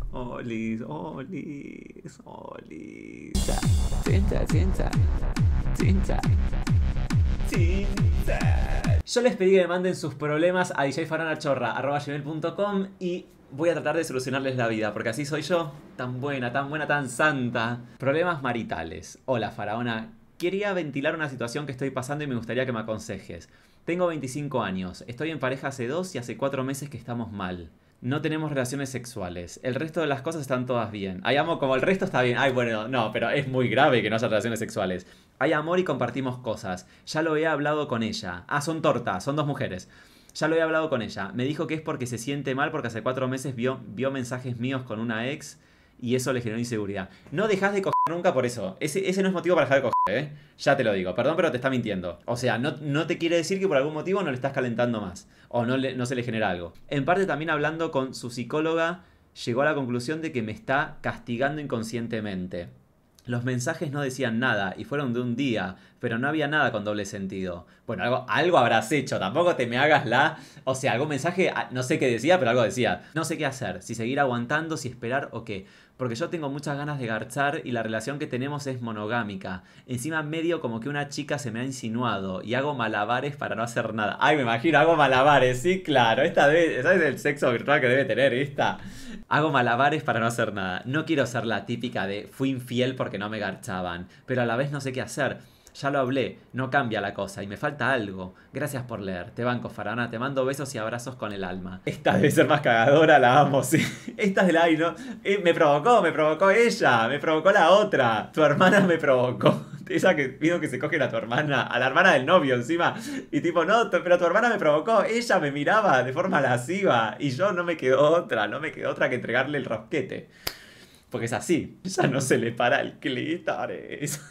Olis, olis, olis. Cinta, cinta, cinta. Yo les pedí que me manden sus problemas a djfaranachorra@gmail.com y voy a tratar de solucionarles la vida, porque así soy yo, tan buena, tan santa. Problemas maritales. Hola, faraona. Quería ventilar una situación que estoy pasando y me gustaría que me aconsejes. Tengo 25 años, estoy en pareja hace 2 y hace 4 meses que estamos mal. No tenemos relaciones sexuales. El resto de las cosas están todas bien. Hay amor, como el resto está bien. Ay, bueno, no, pero es muy grave que no haya relaciones sexuales. Hay amor y compartimos cosas. Ya lo he hablado con ella. Ah, son tortas, son 2 mujeres. Ya lo he hablado con ella. Me dijo que es porque se siente mal porque hace 4 meses vio mensajes míos con una ex y eso le generó inseguridad. No dejas de coger nunca por eso. Ese no es motivo para dejar de coger, ¿eh? Ya te lo digo. Perdón, pero te está mintiendo. O sea, no te quiere decir que por algún motivo no le estás calentando más. O no se le genera algo. En parte también hablando con su psicóloga, llegó a la conclusión de que me está castigando inconscientemente. Los mensajes no decían nada y fueron de un día, pero no había nada con doble sentido. Bueno, algo habrás hecho, tampoco te me hagas la... O sea, algún mensaje, no sé qué decía, pero algo decía. No sé qué hacer, si seguir aguantando, si esperar o qué. Porque yo tengo muchas ganas de garchar y la relación que tenemos es monogámica. Encima medio como que una chica se me ha insinuado y hago malabares para no hacer nada. Ay, me imagino, hago malabares, sí, claro. ¿Sabes el sexo virtual que debe tener esta? Hago malabares para no hacer nada. No quiero ser la típica de fui infiel porque no me garchaban, pero a la vez no sé qué hacer. Ya lo hablé, no cambia la cosa y me falta algo. Gracias por leer, te banco, faraona, te mando besos y abrazos con el alma. Esta debe ser más cagadora, la amo, sí. Esta es de la ay, ¿no? Me provocó ella, me provocó la otra. Tu hermana me provocó. Esa que pido que se cogen a tu hermana, a la hermana del novio encima. Y tipo, no, pero tu hermana me provocó. Ella me miraba de forma lasciva. Y yo no me quedó otra que entregarle el rosquete. Porque es así. Ella no se le para el clítoris.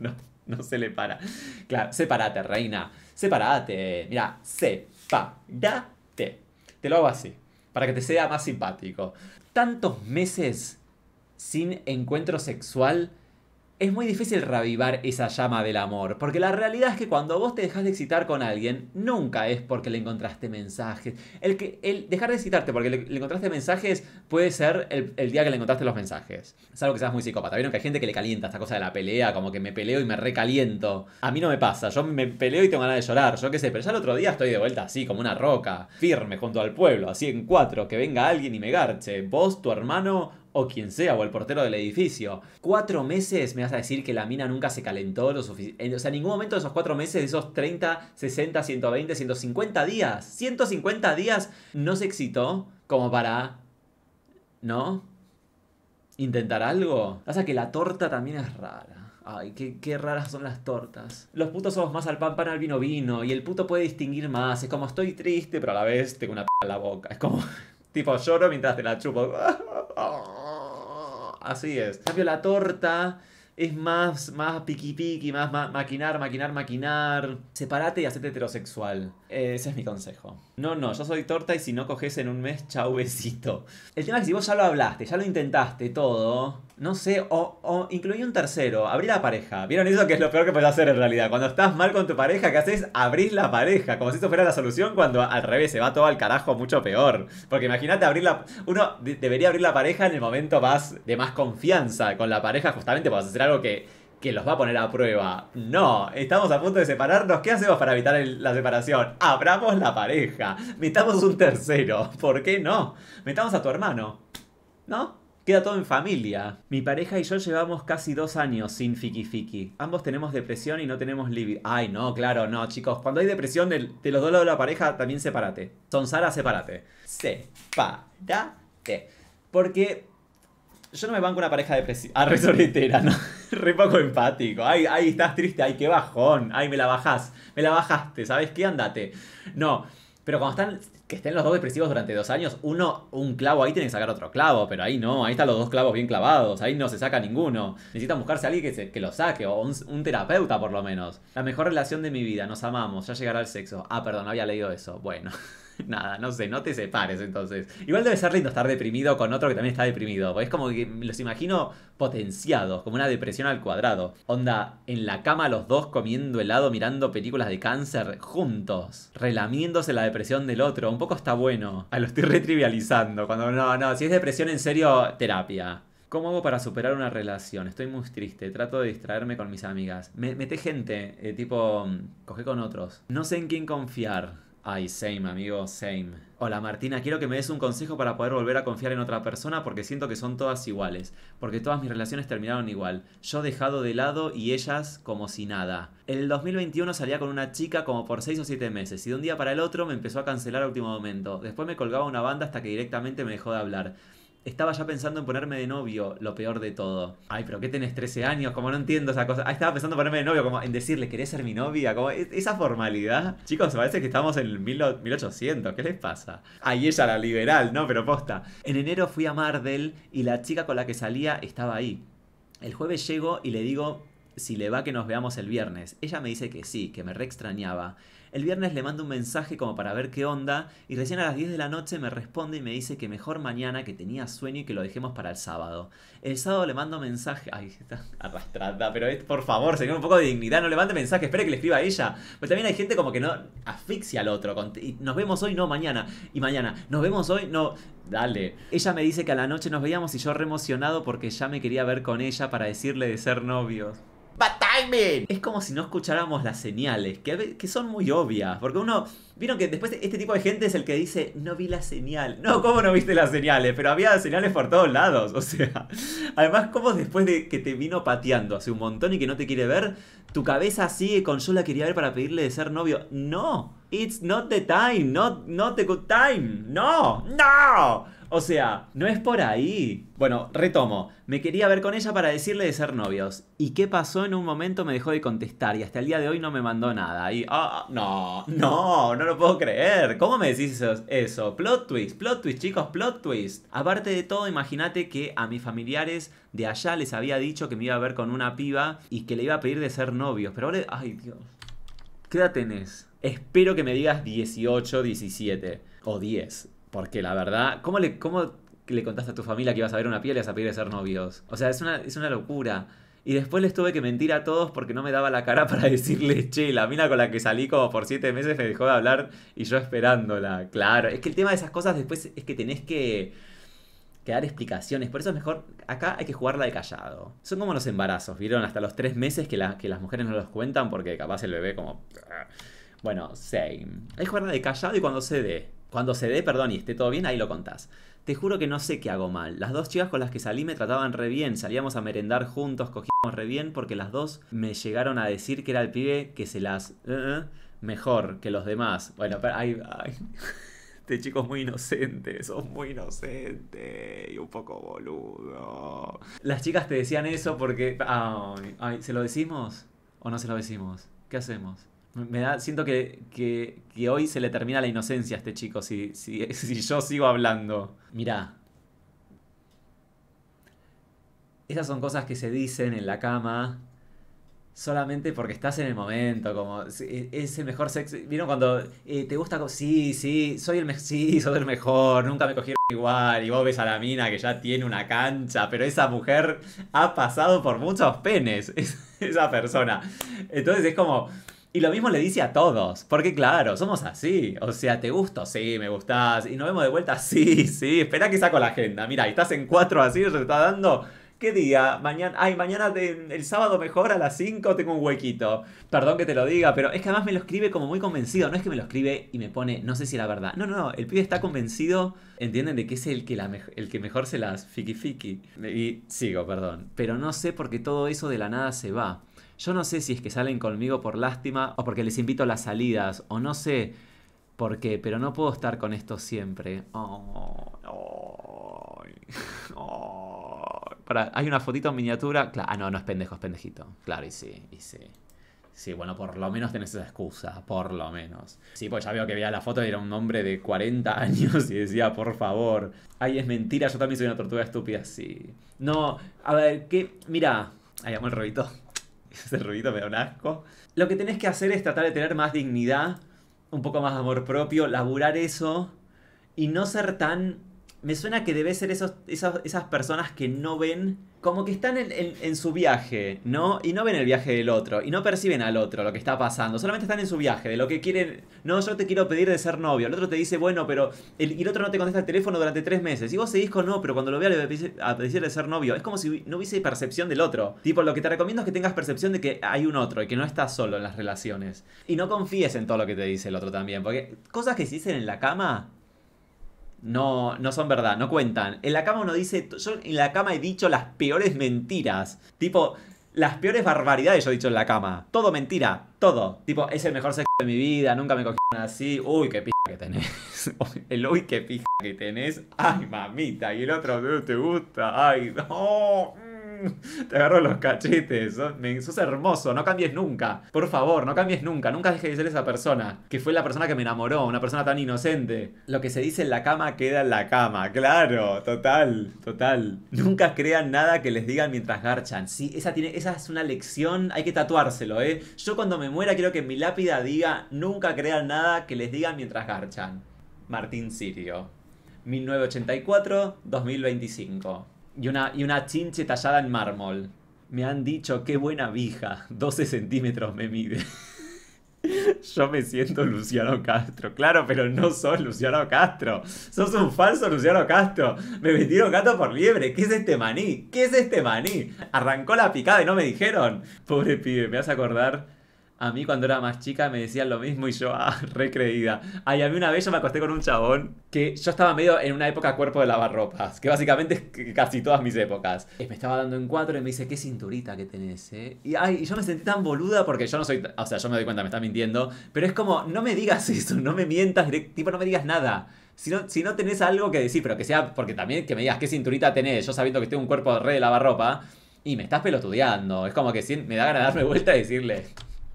No se le para. Claro, sepárate, reina. Sepárate. Mira, sepárate. Te lo hago así. Para que te sea más simpático. Tantos meses sin encuentro sexual. Es muy difícil reavivar esa llama del amor, porque la realidad es que cuando vos te dejas de excitar con alguien, nunca es porque le encontraste mensajes. El dejar de excitarte porque le encontraste mensajes puede ser el día que le encontraste los mensajes. Salvo que seas muy psicópata. Vieron que hay gente que le calienta esta cosa de la pelea, como que me peleo y me recaliento. A mí no me pasa, yo me peleo y tengo ganas de llorar, yo qué sé, pero ya el otro día estoy de vuelta así, como una roca, firme junto al pueblo, así en 4, que venga alguien y me garche. Vos, tu hermano o quien sea, o el portero del edificio. 4 meses me vas a decir que la mina nunca se calentó lo suficiente. O sea, en ningún momento de esos 4 meses, de esos 30, 60, 120, 150 días. 150 días no se excitó como para... ¿No? ¿Intentar algo? Pasa que la torta también es rara. Ay, qué raras son las tortas. Los putos somos más al pan, pan al vino, vino. Y el puto puede distinguir más. Es como estoy triste, pero a la vez tengo una p en la boca. Es como... Tipo, lloro mientras te la chupo. Así es. En cambio, la torta es más piqui, más maquinar. Separate y hacete heterosexual. Ese es mi consejo. No, yo soy torta y si no coges en un mes, chau, besito. El tema es que si vos ya lo hablaste, ya lo intentaste, todo, no sé, o incluí un tercero, abrí la pareja. ¿Vieron eso que es lo peor que puedes hacer en realidad? Cuando estás mal con tu pareja, ¿qué haces? Abrís la pareja, como si eso fuera la solución cuando al revés se va todo al carajo mucho peor. Porque imagínate uno debería abrir la pareja en el momento de más confianza con la pareja justamente para hacer algo que los va a poner a prueba. No, estamos a punto de separarnos. ¿Qué hacemos para evitar la separación? Abramos la pareja. Metamos un tercero. ¿Por qué no? Metamos a tu hermano. ¿No? Queda todo en familia. Mi pareja y yo llevamos casi 2 años sin fiki. Ambos tenemos depresión y no tenemos libido. Ay, no, claro, no, chicos. Cuando hay depresión de los dos lados de la pareja, también sepárate. Son Sara, sepárate. Sepárate. Porque... yo no me banco una pareja depresiva. Re soltera, ¿no? Re poco empático. Ay, estás triste. Ay, qué bajón. Ay, me la bajás. Me la bajaste. ¿Sabes qué? Andate. No. Pero cuando estén los dos depresivos durante 2 años, un clavo ahí tiene que sacar otro clavo. Pero ahí no. Ahí están los 2 clavos bien clavados. Ahí no se saca ninguno. Necesitan buscarse a alguien que lo saque. O un terapeuta, por lo menos. La mejor relación de mi vida. Nos amamos. Ya llegará el sexo. Ah, perdón. Había leído eso. Bueno. Nada, no sé, no te separes entonces. Igual debe ser lindo estar deprimido con otro que también está deprimido. Porque es como que los imagino potenciados, como una depresión al cuadrado. Onda, en la cama los dos comiendo helado, mirando películas de cáncer juntos. Relamiéndose la depresión del otro. Un poco está bueno. Lo estoy retrivializando. Cuando no, si es depresión en serio, terapia. ¿Cómo hago para superar una relación? Estoy muy triste, trato de distraerme con mis amigas. Mete gente, tipo, coge con otros. No sé en quién confiar. Ay, same, amigo, same. Hola Martina, quiero que me des un consejo para poder volver a confiar en otra persona porque siento que son todas iguales. Porque todas mis relaciones terminaron igual. Yo dejado de lado y ellas como si nada. En el 2021 salía con una chica como por 6 o 7 meses y de un día para el otro me empezó a cancelar a último momento. Después me colgaba una banda hasta que directamente me dejó de hablar. Estaba ya pensando en ponerme de novio, lo peor de todo. Ay, pero ¿qué tenés 13 años? Como no entiendo esa cosa. Ah, estaba pensando en ponerme de novio, como en decirle, ¿querés ser mi novia? Como esa formalidad. Chicos, parece que estamos en el 1800, ¿qué les pasa? Ay, ella la liberal, ¿no? Pero posta. En enero fui a Mardel y la chica con la que salía estaba ahí. El jueves llego y le digo si le va que nos veamos el viernes. Ella me dice que sí, que me re extrañaba. El viernes le mando un mensaje como para ver qué onda y recién a las 10 de la noche me responde y me dice que mejor mañana, que tenía sueño y que lo dejemos para el sábado. El sábado le mando mensaje... Ay, está arrastrada, pero por favor, señor, un poco de dignidad, no le mande mensaje, espere que le escriba a ella. Pero también hay gente como que no asfixia al otro. Y nos vemos hoy, no, mañana. Y mañana, nos vemos hoy, no... Dale. Ella me dice que a la noche nos veíamos y yo re emocionado porque ya me quería ver con ella para decirle de ser novios. Bad timing. Es como si no escucháramos las señales, que son muy obvias. Porque uno... Vieron que después este tipo de gente es el que dice, no vi la señal. No, ¿cómo no viste las señales? Pero había señales por todos lados. O sea, además, ¿cómo después de que te vino pateando hace un montón y que no te quiere ver, tu cabeza sigue con yo la quería ver para pedirle de ser novio? No, it's not the time, not the good time. No, no. O sea, no es por ahí. Bueno, retomo. Me quería ver con ella para decirle de ser novios. ¿Y qué pasó? En un momento me dejó de contestar y hasta el día de hoy no me mandó nada. Y, no lo puedo creer. ¿Cómo me decís eso? Plot twist, chicos, plot twist. Aparte de todo, imagínate que a mis familiares de allá les había dicho que me iba a ver con una piba y que le iba a pedir de ser novios. Pero ahora, ay Dios. ¿Qué edad tenés? Espero que me digas 18, 17 o 10. Porque la verdad, ¿cómo le contaste a tu familia que ibas a ver una piel y ibas a pedir de ser novios? O sea, es una locura. Y después les tuve que mentir a todos porque no me daba la cara para decirles, che, la mina con la que salí como por 7 meses me dejó de hablar y yo esperándola. Claro, es que el tema de esas cosas después es que tenés que dar explicaciones. Por eso es mejor, acá hay que jugarla de callado. Son como los embarazos, ¿vieron? Hasta los 3 meses que las mujeres no los cuentan porque capaz el bebé como... Bueno, same. Hay que jugarla de callado y cuando se dé. Cuando se dé, perdón, y esté todo bien, ahí lo contás. Te juro que no sé qué hago mal. Las dos chicas con las que salí me trataban re bien. Salíamos a merendar juntos, cogíamos re bien porque las dos me llegaron a decir que era el pibe que se las... mejor que los demás. Bueno, pero ay. Este chico es muy inocente, sos muy inocente y un poco boludo. Las chicas te decían eso porque... Ay, ¿se lo decimos o no se lo decimos? ¿Qué hacemos? Siento que hoy se le termina la inocencia a este chico si yo sigo hablando. Mirá. Esas son cosas que se dicen en la cama solamente porque estás en el momento, como es el mejor sexo. ¿Vieron cuando te gusta? Sí, soy el mejor, nunca me cogieron igual. Y vos ves a la mina que ya tiene una cancha, pero esa mujer ha pasado por muchos penes, esa persona. Entonces es como... Y lo mismo le dice a todos, porque claro, somos así. O sea, ¿te gusto? Sí, me gustás. ¿Y nos vemos de vuelta? Sí, espera que saco la agenda. Mira, y estás en 4 así, se te está dando... ¿Qué día? Mañana, el sábado mejor a las 5 tengo un huequito. Perdón que te lo diga, pero es que además me lo escribe como muy convencido. No es que me lo escribe y me pone, no sé si era verdad. No, el pibe está convencido, entienden, de que es el que mejor se las fiki. Y sigo, perdón. Pero no sé por qué todo eso de la nada se va. Yo no sé si es que salen conmigo por lástima o porque les invito a las salidas, o no sé por qué, pero no puedo estar con esto siempre. Hay una fotito en miniatura. No es pendejo, es pendejito. Claro, y sí. Sí, bueno, por lo menos tenés esa excusa, por lo menos. Sí, pues ya veo que veía la foto y era un hombre de 40 años y decía, por favor. Ay, es mentira, yo también soy una tortuga estúpida, sí. No, a ver, mira, ahí amo el ruidito. Ese ruidito me da un asco. Lo que tenés que hacer es tratar de tener más dignidad un poco más de amor propio, laburar eso y no ser tan... Me suena que debe ser esas personas que no ven, como que están en su viaje, ¿no? Y no ven el viaje del otro, y no perciben al otro, lo que está pasando. Solamente están en su viaje, de lo que quieren. No, yo te quiero pedir de ser novio. El otro te dice, bueno, pero... y el otro no te contesta el teléfono durante 3 meses. Y vos seguís con no, pero cuando lo vea le voy a pedir de ser novio. Es como si no hubiese percepción del otro. Tipo, lo que te recomiendo es que tengas percepción de que hay un otro y que no estás solo en las relaciones. Y no confíes en todo lo que te dice el otro también, porque cosas que se dicen en la cama... No, no son verdad, no cuentan. En la cama uno dice, yo en la cama he dicho las peores mentiras. Tipo, las peores barbaridades yo he dicho en la cama. Todo mentira, todo. Tipo, es el mejor sexo de mi vida, nunca me cogieron así. Uy, qué pija que tenés. El uy, qué pija que tenés. Ay, mamita. Y el otro, no te gusta. Ay, no. Te agarro los cachetes. Sos hermoso, no cambies nunca. Por favor, no cambies nunca. Nunca dejes de ser esa persona. Que fue la persona que me enamoró. Una persona tan inocente. Lo que se dice en la cama queda en la cama. Claro, total, total. Nunca crean nada que les digan mientras garchan. Sí, esa es una lección. Hay que tatuárselo, ¿eh? Yo cuando me muera quiero que en mi lápida diga: nunca crean nada que les digan mientras garchan. Martín Sirio. 1984-2025. Y una chinche tallada en mármol. Me han dicho qué buena vija. 12 centímetros me mide. Yo me siento Luciano Castro. Claro, pero no sos Luciano Castro. Sos un falso Luciano Castro. Me vendieron gato por liebre. ¿Qué es este maní? ¿Qué es este maní? Arrancó la picada y no me dijeron. Pobre pibe, me hace acordar. A mí cuando era más chica me decían lo mismo y yo, re creída. Ay, a mí una vez yo me acosté con un chabón que yo estaba medio en una época cuerpo de lavarropas, que básicamente es casi todas mis épocas. Me estaba dando en cuatro y me dice, qué cinturita que tenés, ¿eh? Y yo me sentí tan boluda porque yo no soy... O sea, yo me doy cuenta, me está mintiendo. Pero es como, no me digas eso, no me mientas, tipo, no me digas nada. Si no tenés algo que decir, pero que sea... Porque también que me digas qué cinturita tenés, yo sabiendo que tengo un cuerpo re de lavarropa, y me estás pelotudeando. Es como que me da ganas de darme vuelta y decirle...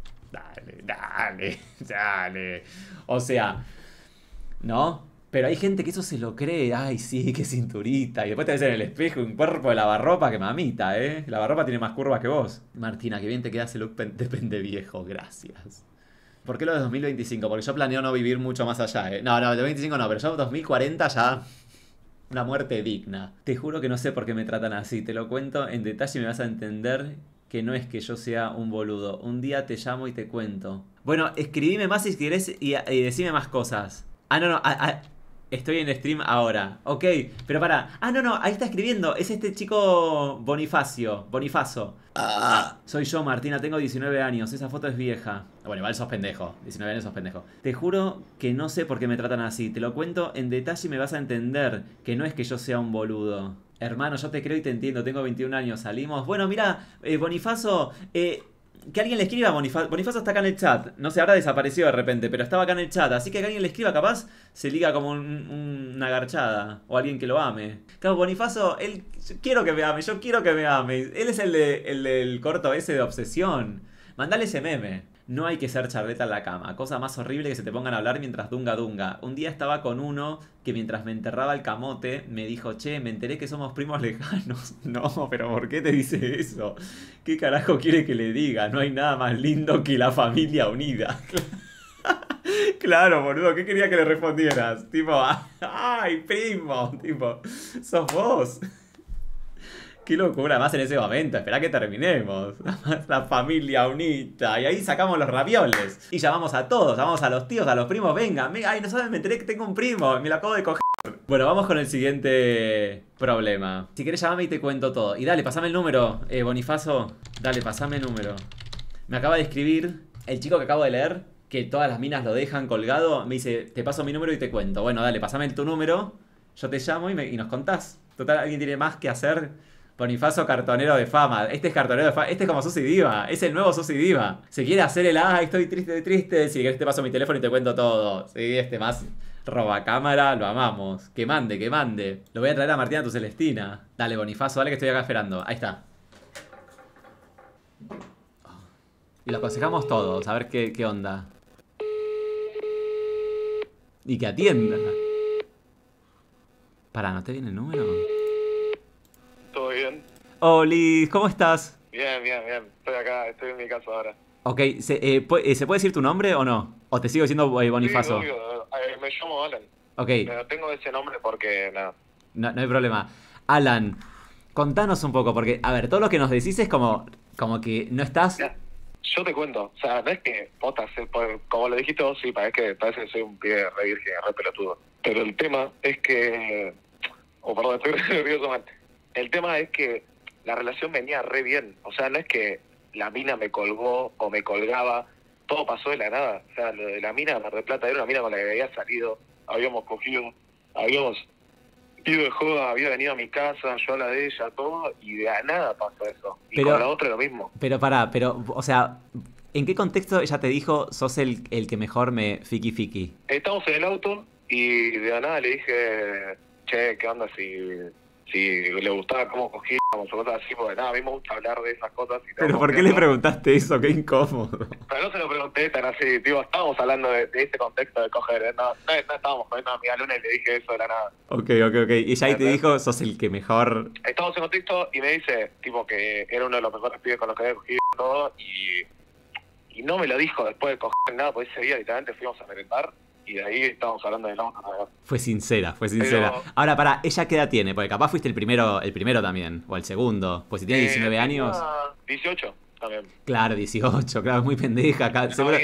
Dale. O sea, ¿no? Pero hay gente que eso se lo cree. Ay, sí, qué cinturita. Y después te ves en el espejo un cuerpo de lavarropa que mamita, ¿eh? Lavarropa tiene más curvas que vos. Martina, qué bien te queda ese look de pendeviejo. Gracias. ¿Por qué lo de 2025? Porque yo planeo no vivir mucho más allá, ¿eh? No, de 2025 no, pero yo 2040 ya... Una muerte digna. Te juro que no sé por qué me tratan así. Te lo cuento en detalle y me vas a entender... Que no es que yo sea un boludo. Un día te llamo y te cuento. Bueno, escribime más si querés y decime más cosas. No. Estoy en stream ahora. Ok, pero pará. No, ahí está escribiendo. Es este chico Bonifacio. Soy yo, Martina, tengo 19 años. Esa foto es vieja. Bueno, igual sos pendejo. 19 años sos pendejo. Te juro que no sé por qué me tratan así. Te lo cuento en detalle y me vas a entender que no es que yo sea un boludo. Hermano, yo te creo y te entiendo, tengo 21 años, salimos. Bueno, mira, Bonifacio, que alguien le escriba a Bonifacio. Bonifacio está acá en el chat. No sé, ahora desapareció de repente, pero estaba acá en el chat. Así que alguien le escriba, capaz se liga como una garchada. O alguien que lo ame. Claro, Bonifacio, yo quiero que me ame. Él es el del corto ese de obsesión. Mandale ese meme. No hay que ser charleta en la cama. Cosa más horrible que se te pongan a hablar mientras dunga. Un día estaba con uno que mientras me enterraba el camote me dijo, che, me enteré que somos primos lejanos. No, pero ¿por qué te dice eso? ¿Qué carajo quiere que le diga? No hay nada más lindo que la familia unida. Claro, boludo, ¿qué quería que le respondieras? Tipo, ay, primo, tipo, sos vos. Qué locura, más en ese momento, esperá que terminemos. La familia unita. Y ahí sacamos los ravioles. Y llamamos a todos, llamamos a los tíos, a los primos. Venga, ay, no sabes, me enteré que tengo un primo, me lo acabo de coger. Bueno, vamos con el siguiente problema. Si querés llamame y te cuento todo. Y dale, pasame el número, Bonifacio. Dale, pasame el número. Me acaba de escribir el chico que acabo de leer, que todas las minas lo dejan colgado. Me dice, te paso mi número y te cuento. Bueno, dale, pasame tu número. Yo te llamo y nos contás. Total, alguien tiene más que hacer. Bonifacio cartonero de fama. Este es cartonero de fama. Este es como Susy Diva. Es el nuevo Susy Diva. Se quiere hacer el estoy triste. Si querés te paso mi teléfono y te cuento todo. Sí, este más robacámara, lo amamos. Que mande. Lo voy a traer a Martina tu Celestina. Dale, Bonifacio, dale que estoy acá esperando. Ahí está. Y lo aconsejamos todos, a ver qué onda. Y que atienda. Pará, ¿no te viene el número? ¿Todo bien? Oli, ¿cómo estás? Bien. Estoy acá, estoy en mi casa ahora. Ok, ¿se puede decir tu nombre o no? ¿O te sigo diciendo Sí, Bonifacio? obvio. Me llamo Alan. Ok, Pero tengo ese nombre porque, nada. no hay problema. Alan, contanos un poco, porque, a ver, todo lo que nos decís es como que no estás... Mirá, yo te cuento, o sea, no es que potas, como lo dijiste vos, sí, parece que soy un pibe re virgen, re pelotudo. Pero el tema es que, perdón, estoy re nervioso, man. El tema es que la relación venía re bien, o sea, no es que la mina me colgó o me colgaba, todo pasó de la nada. O sea, lo de la mina de Mar del Plata era una mina con la que había salido, habíamos cogido, habíamos ido de joda, había venido a mi casa, yo a la de ella, todo, y de la nada pasó eso. Y Pero- con la otra lo mismo. Pero pará, o sea, ¿en qué contexto ella te dijo sos el que mejor me fiki fiki? Estamos en el auto y de la nada le dije, che, ¿qué onda si le gustaba cómo cogíamos o cosas así? Porque nada, a mí me gusta hablar de esas cosas. Y ¿Pero por qué le preguntaste eso? Qué incómodo. Pero no se lo pregunté tan así, digo, estábamos hablando de ese contexto de coger, no estábamos cogiendo a mi alumna y le dije eso de la nada. Ok. Y ella ahí te dijo sos el que mejor... Estamos en contexto y me dice, tipo, que era uno de los mejores pibes con los que había cogido y todo, y no me lo dijo después de coger nada, porque ese día literalmente fuimos a merendar y de ahí estábamos hablando de la otra. Fue sincera. Pero- Ahora, pará, ¿ella qué edad tiene? Porque capaz fuiste el primero también, o el segundo. Pues si tiene 19 años... 18 también. Claro, 18, claro, es muy pendeja. Acá, seguro-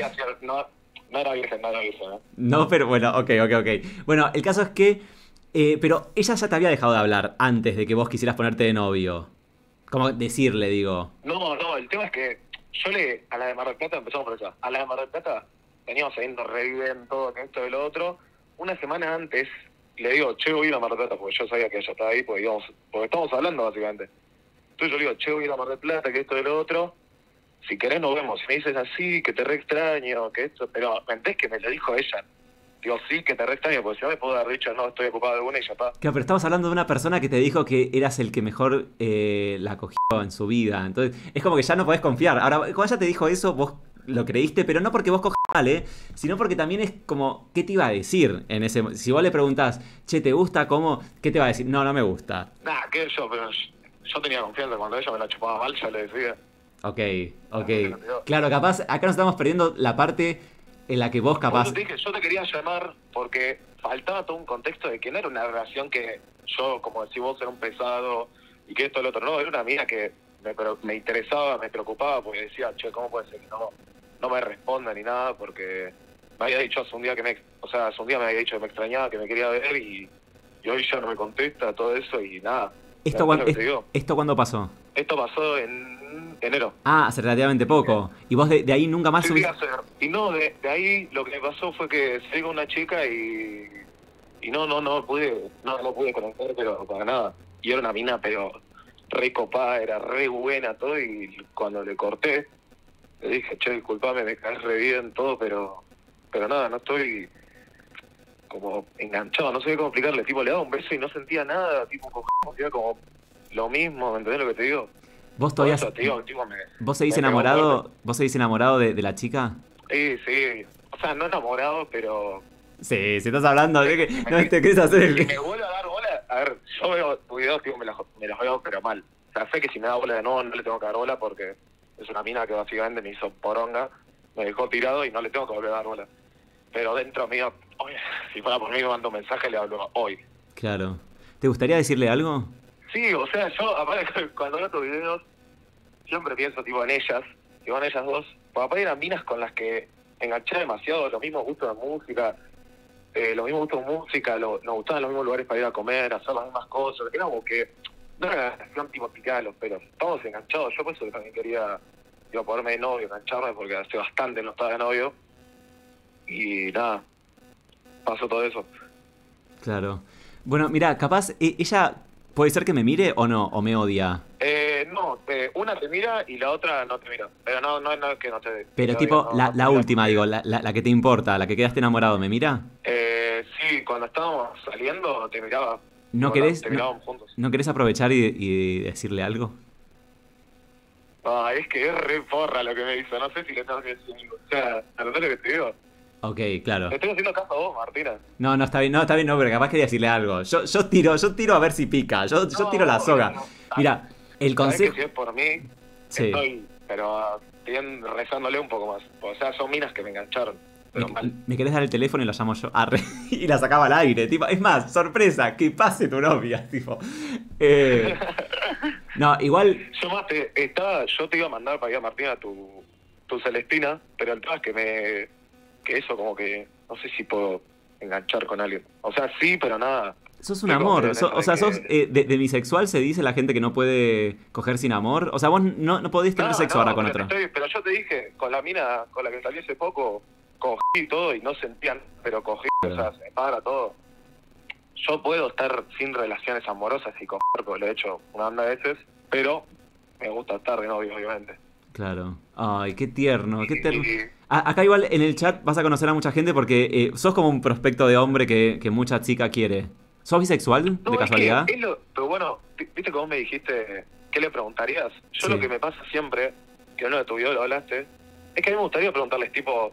No era virgen, ¿eh? No, pero bueno, ok. Bueno, el caso es que... pero ella ya te había dejado de hablar antes de que vos quisieras ponerte de novio. Como decirle, digo. No, el tema es que a la de Mar del Plata, empezamos por esa, a la de Mar del Plata veníamos saliendo re bien, todo, que esto y lo otro. Una semana antes le digo, che, voy a ir a Mar del Plata, porque yo sabía que ella estaba ahí, porque estábamos hablando básicamente. Entonces yo le digo, che, voy a ir a Mar del Plata, que esto y lo otro. Si querés nos vemos. Si me dices así, que te re extraño, que esto... Pero, ¿me entendés que me lo dijo ella? Digo, sí, que te re extraño, porque si no me puedo haber dicho, no, estoy ocupado de alguna y ya está. Claro, pero estamos hablando de una persona que te dijo que eras el que mejor la cogió en su vida. Entonces, es como que ya no podés confiar. Ahora, cuando ella te dijo eso, vos lo creíste, pero no porque vos coges mal, sino porque también es como, ¿qué te iba a decir en ese Si vos le preguntás, che, ¿te gusta cómo? ¿Qué te va a decir? No me gusta. Nah, que pero yo tenía confianza. Cuando ella me la chupaba mal, ya le decía. Ok. Claro, capaz, acá nos estamos perdiendo la parte en la que vos Por capaz... eso te dije, yo te quería llamar porque faltaba todo un contexto de que no era una relación que yo, como decís vos, era un pesado y que esto y lo otro. No, era una amiga que me interesaba, me preocupaba porque decía, che, ¿cómo puede ser que no me responda ni nada? Porque me había dicho hace un día hace un día me había dicho que me extrañaba, que me quería ver y hoy ya no me contesta, todo eso y nada. ¿Esto, ¿Entendés lo que te digo? ¿Esto cuándo pasó? Esto pasó en enero. Ah, hace relativamente poco. ¿Y vos de ahí nunca más Sí, subiste? y no, de ahí lo que me pasó fue que salí con una chica y no pude conocer, pero para nada. Y era una mina, pero re copada, era re buena, todo, y cuando le corté, le dije, che, disculpame, me caes re bien, todo, pero nada, no estoy como enganchado, no sé cómo explicarle, tipo, le daba un beso y no sentía nada, tipo, cogemos, era como lo mismo, ¿me entendés lo que te digo? ¿Vos Por todavía... eso, te digo, tipo, ¿Vos seguís me pegó enamorado? fuerte. ¿Vos seguís enamorado de la chica? Sí, o sea, no enamorado, pero... Sí, si estás hablando de que no te querés hacer Si me vuelve a dar bola, a ver, yo veo tus videos, tipo, me los veo, pero mal. O sea, sé que si me da bola de nuevo no le tengo que dar bola porque es una mina que básicamente me hizo poronga, me dejó tirado y no le tengo que volver a dar bola. Pero dentro mío, oye, si fuera por mí me mando un mensaje, le hablo hoy. Claro. ¿Te gustaría decirle algo? Sí, o sea, yo, aparte, cuando veo tus videos, siempre pienso, tipo, en ellas dos. Porque aparte eran minas con las que enganché demasiado, los mismos gustos de música, nos gustaban los mismos lugares para ir a comer, hacer las mismas cosas, era como que no era una relación tipo picada de los pelos, estábamos enganchados, yo por eso también quería ponerme de novio, engancharme, porque hace bastante no estaba de novio, y nada, pasó todo eso. Claro. Bueno, mira, capaz ella puede ser que me mire o no, o me odia. No, una te mira y la otra no te mira, pero no es que no te... Pero te tipo, odia, no la te mira última, porque- digo, la que te importa, la que quedaste enamorado, ¿me mira? Sí, cuando estábamos saliendo te miraba. ¿No Bueno, querés, Te mirábamos juntos. ¿no querés aprovechar y decirle algo? Es que es re porra lo que me hizo, no sé si le tengo que decir algo. O sea, ¿entendés lo que te digo? Ok, claro. Te estoy haciendo caso a vos, Martina. No, está bien, no, pero capaz quería decirle algo. Yo tiro a ver si pica, yo tiro la soga. no. Mira, el Sabés que consejo... si es por mí, Sí. estoy pero siguen rezándole un poco más. O sea, son minas que me engancharon. Pero mal. ¿Me querés dar el teléfono y lo llamo yo? Arre. Y la sacaba al aire, tipo, es más, sorpresa, que pase tu novia, tipo. No, igual. Yo te iba a mandar para ir a Martina tu Celestina, pero el tema es que eso como que no sé si puedo enganchar con alguien. O sea, sí, pero nada. Sos un Estoy amor, como que en o sea, eso sos de bisexual se dice la gente que no puede coger sin amor. O sea, vos no podés tener sexo ahora con pero otro. pero yo te dije, con la mina con la que salí hace poco, cogí y todo y no sentían, pero cogí, o sea, se me para todo. Yo puedo estar sin relaciones amorosas y coger, porque lo he hecho una banda de veces, pero me gusta estar de novio, obviamente. Claro. Ay, qué tierno, qué tierno. Y- Acá igual en el chat vas a conocer a mucha gente porque sos como un prospecto de hombre que mucha chica quiere. ¿Sos bisexual, No, de casualidad? pero bueno, viste que vos me dijiste, ¿qué le preguntarías? Yo Sí. lo que me pasa siempre, que uno de tu video lo hablaste, es que a mí me gustaría preguntarles, ¿por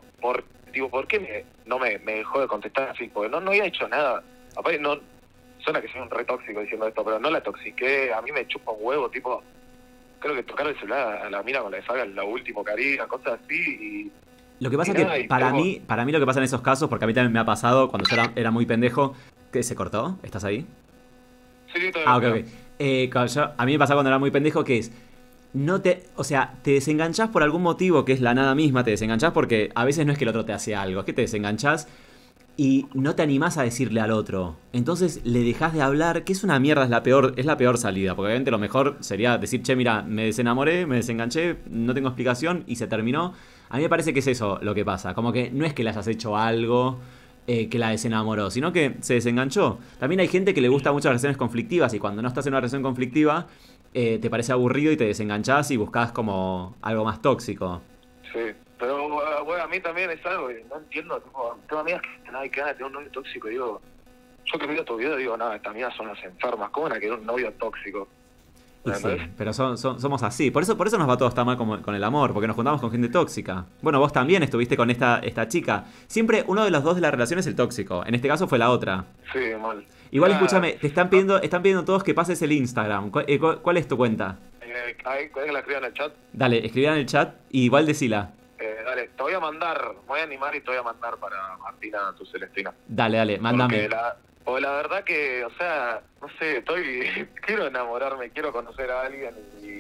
qué no me dejó de contestar así? Porque no había hecho nada. Aparte, no, suena que soy un re tóxico diciendo esto, pero no la toxiqué, a mí me chupa un huevo, creo que tocar el celular a la mina con la que salga lo último que haría, cosas así, y Lo que pasa y es nada, que y para tengo- mí lo que pasa en esos casos, porque a mí también me ha pasado cuando yo era muy pendejo, que se cortó, ¿estás ahí? sí, Ah, ok. A mí me pasaba cuando era muy pendejo que es, o sea, te desenganchás por algún motivo que es la nada misma, te desenganchás porque a veces no es que el otro te hace algo, es que te desenganchás y no te animás a decirle al otro. Entonces le dejás de hablar, que es una mierda, es la peor salida, porque obviamente lo mejor sería decir, che, mira, me desenamoré, me desenganché, no tengo explicación y se terminó. A mí me parece que es eso lo que pasa, como que no es que le hayas hecho algo que la desenamoró, sino que se desenganchó. También hay gente que le gusta mucho las relaciones conflictivas y cuando no estás en una relación conflictiva te parece aburrido y te desenganchás y buscás como algo más tóxico. Sí, pero bueno, a mí también es algo que no entiendo, tengo amigas que nada, que van a tener un novio tóxico y digo, yo que miro tu video digo, nada, estas amigas son las enfermas, ¿cómo van a querer un novio tóxico? Y sí, ¿Entendés? pero somos así. Por eso nos va todo tan mal con el amor, porque nos juntamos con gente tóxica. Bueno, vos también estuviste con esta chica. Siempre uno de los dos de la relación es el tóxico. En este caso fue la otra. Sí, mal. Igual, Ah, escúchame, están pidiendo todos que pases el Instagram. ¿Cuál es tu cuenta? ahí, ¿querés que la escriba en el chat? Dale, escribíla en el chat y igual decila. Dale, te voy a mandar, me voy a animar y te voy a mandar para Martina, tu Celestina. Dale, mándame. Porque la verdad que, o sea, no sé, quiero enamorarme, quiero conocer a alguien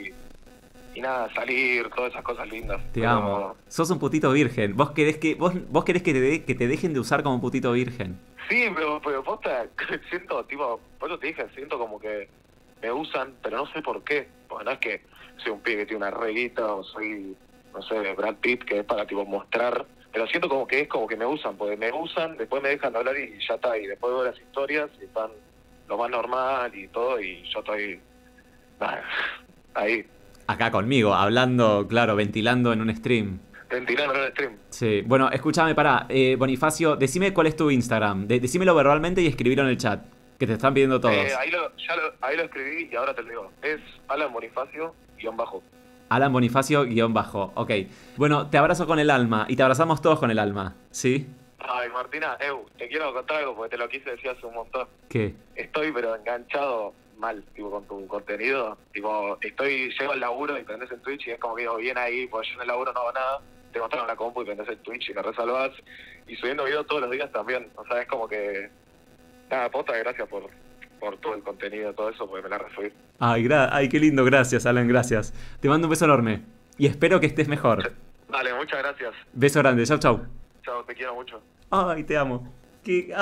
y nada, salir, todas esas cosas lindas. Te Pero- amo. Sos un putito virgen. Vos querés que te dejen de usar como un putito virgen. Sí, pero posta, siento, por eso te dije, siento como que me usan, pero no sé por qué. Porque no es que soy un pibe que tiene una reguita o soy, no sé, Brad Pitt, que es para, mostrar. Pero siento como que es como que me usan, porque me usan, después me dejan de hablar y ya está. Y después veo las historias y están lo más normal y todo, y yo estoy nada, ahí, Acá conmigo, hablando, claro, ventilando en un stream. ventilando en el stream. Sí, bueno, escúchame, pará. Bonifacio, decime cuál es tu Instagram. Decímelo verbalmente y escribilo en el chat. Que te están pidiendo todos. Ahí lo escribí y ahora te lo digo. Es Alan Bonifacio, _. Alan Bonifacio _. Ok. Bueno, te abrazo con el alma. Y te abrazamos todos con el alma. ¿Sí? Ay, Martina, te quiero contar algo porque te lo quise decir hace un montón. ¿Qué? Estoy pero enganchado mal, con tu contenido. Llego al laburo y prendés el Twitch y es como que digo, bien ahí, porque yo en el laburo no hago nada. Te mostraron la compu y prendés el Twitch y me resalvas. Y subiendo videos todos los días también. O sea, es como que... Nada, posta, gracias por todo el contenido, todo eso, porque me la resubí. Ay, qué lindo. Gracias, Alan, gracias. Te mando un beso enorme. Y espero que estés mejor. Dale, muchas gracias. Beso grande. Chau, chau. Chao, te quiero mucho. Ay, te amo. Qué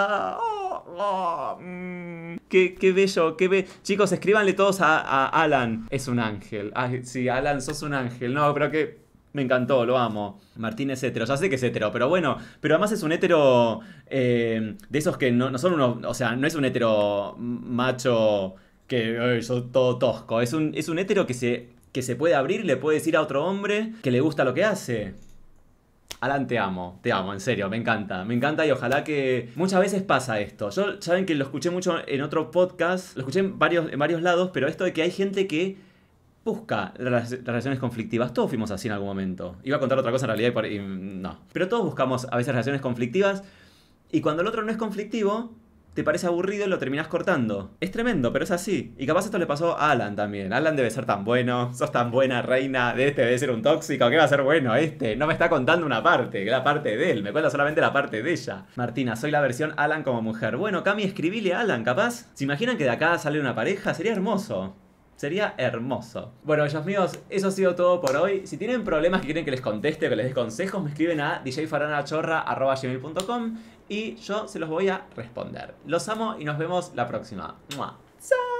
bello, Chicos, escríbanle todos a Alan. Es un ángel. Ay, sí, Alan, sos un ángel. No, pero que me encantó, lo amo. Martín es hetero, ya sé que es hetero, pero bueno. Pero además es un hetero de esos que no son unos... O sea, no es un hetero macho que son todo tosco. Es un hetero que se puede abrir y le puede decir a otro hombre que le gusta lo que hace. Alan, te amo, en serio, me encanta y ojalá que... Muchas veces pasa esto, saben que lo escuché mucho en otro podcast, lo escuché en varios lados, pero esto de que hay gente que busca las relaciones conflictivas, todos fuimos así en algún momento. Iba a contar otra cosa en realidad no, pero todos buscamos a veces relaciones conflictivas y cuando el otro no es conflictivo, te parece aburrido y lo terminás cortando. Es tremendo, pero es así. Y capaz esto le pasó a Alan también. Alan debe ser tan bueno, sos tan buena reina, de este debe ser un tóxico, ¿qué va a ser bueno este? No me está contando una parte, que es la parte de él, me cuenta solamente la parte de ella. Martina, soy la versión Alan como mujer. Bueno, Cami, escribile a Alan, capaz. ¿Se imaginan que de acá sale una pareja? Sería hermoso. Sería hermoso. Bueno, bellos míos, eso ha sido todo por hoy. Si tienen problemas que quieren que les conteste o que les dé consejos, me escriben a djfaranachorra@gmail.com y yo se los voy a responder. Los amo y nos vemos la próxima. ¡Mua! ¡Chao!